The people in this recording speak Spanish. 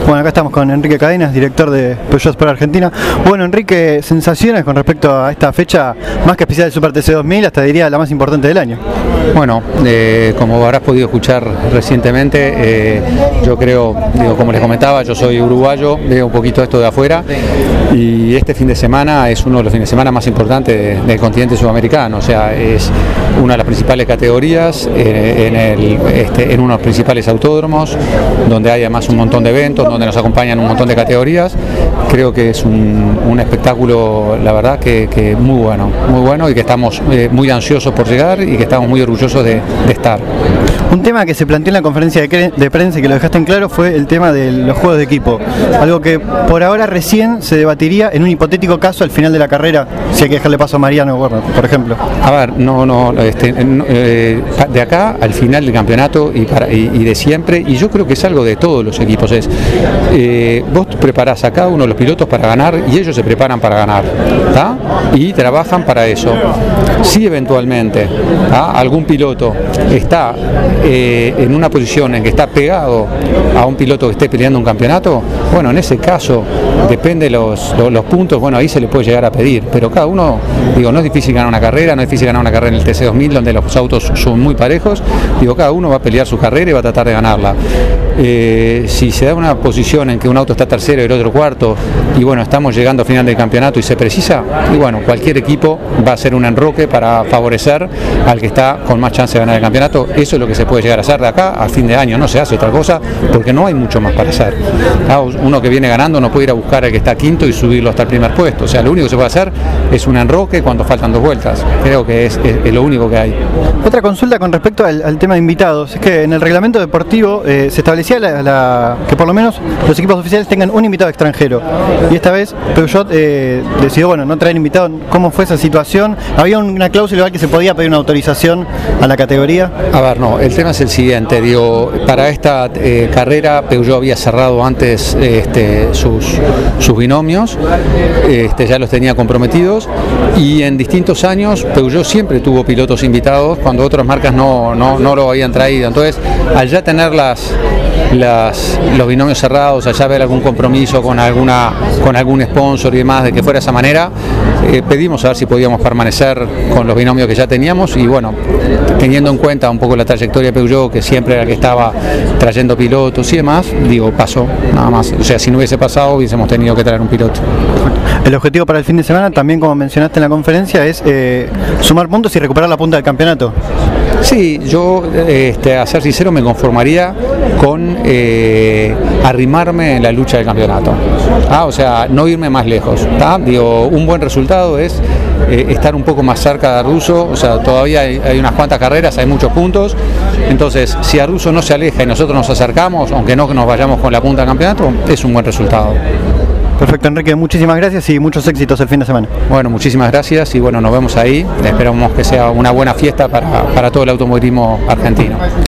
Bueno, acá estamos con Enrique Cadenas, director de Peugeot Sport Argentina. Bueno, Enrique, sensaciones con respecto a esta fecha más que especial del Super TC 2000, hasta diría la más importante del año. Bueno, como habrás podido escuchar recientemente, yo creo, como les comentaba, yo soy uruguayo, veo un poquito esto de afuera y este fin de semana es uno de los fines de semana más importantes del continente sudamericano, o sea, es una de las principales categorías en unos principales autódromos, donde hay además un montón de eventos, donde nos acompañan un montón de categorías. Creo que es un espectáculo, la verdad, que muy bueno y que estamos muy ansiosos por llegar y que estamos muy orgullosos de estar. Un tema que se planteó en la conferencia de prensa y que lo dejaste en claro fue el tema de los juegos de equipo, algo que por ahora recién se debatiría en un hipotético caso al final de la carrera, si hay que dejarle paso a Mariano, por ejemplo. A ver, de acá al final del campeonato y de siempre, y yo creo que es algo de todos los equipos, vos preparás a cada uno de los pilotos para ganar y ellos se preparan para ganar, ¿tá? Y trabajan para eso. Si eventualmente algún piloto está en una posición en que está pegado a un piloto que esté peleando un campeonato, bueno, en ese caso, depende los puntos, bueno, ahí se le puede llegar a pedir, pero cada uno, no es difícil ganar una carrera, no es difícil ganar una carrera en el TC 2000 donde los autos son muy parejos, cada uno va a pelear su carrera y va a tratar de ganarla. Si se da una posición en que un auto está tercero y el otro cuarto, y bueno, estamos llegando al final del campeonato y se precisa, y bueno, cualquier equipo va a hacer un enroque para favorecer al que está con más chance de ganar el campeonato. Eso es lo que se puede llegar a hacer de acá a fin de año, no se hace otra cosa porque no hay mucho más para hacer. Uno que viene ganando no puede ir a buscar al que está quinto y subirlo hasta el primer puesto, o sea, lo único que se puede hacer es un enroque cuando faltan 2 vueltas, creo que es lo único que hay. Otra consulta con respecto al tema de invitados, es que en el reglamento deportivo se establecía que por lo menos los equipos oficiales tengan un invitado extranjero, y esta vez Peugeot decidió no traer invitados. ¿Cómo fue esa situación? ¿Había una cláusula igual que se podía pedir una autorización a la categoría? A ver, no, el tema es el siguiente, para esta carrera Peugeot había cerrado antes sus binomios, ya los tenía comprometidos, y en distintos años Peugeot siempre tuvo pilotos invitados cuando otras marcas no lo habían traído. Entonces, al ya tener los binomios cerrados, allá haber algún compromiso con algún sponsor y demás de que fuera de esa manera, pedimos a ver si podíamos permanecer con los binomios que ya teníamos, y bueno, teniendo en cuenta un poco la trayectoria de Peugeot, que siempre era la que estaba trayendo pilotos y demás, pasó, nada más. O sea, si no hubiese pasado hubiésemos tenido que traer un piloto. El objetivo para el fin de semana, también como mencionaste en la conferencia, es sumar puntos y recuperar la punta del campeonato. Sí, yo, a ser sincero, me conformaría con arrimarme en la lucha del campeonato. O sea, no irme más lejos. Un buen resultado es estar un poco más cerca de Arduzo, o sea, todavía hay unas cuantas carreras, hay muchos puntos. Entonces, si Arduzo no se aleja y nosotros nos acercamos, aunque no que nos vayamos con la punta del campeonato, es un buen resultado. Perfecto, Enrique, muchísimas gracias y muchos éxitos el fin de semana. Bueno, muchísimas gracias y bueno, nos vemos ahí. Esperamos que sea una buena fiesta para todo el automovilismo argentino.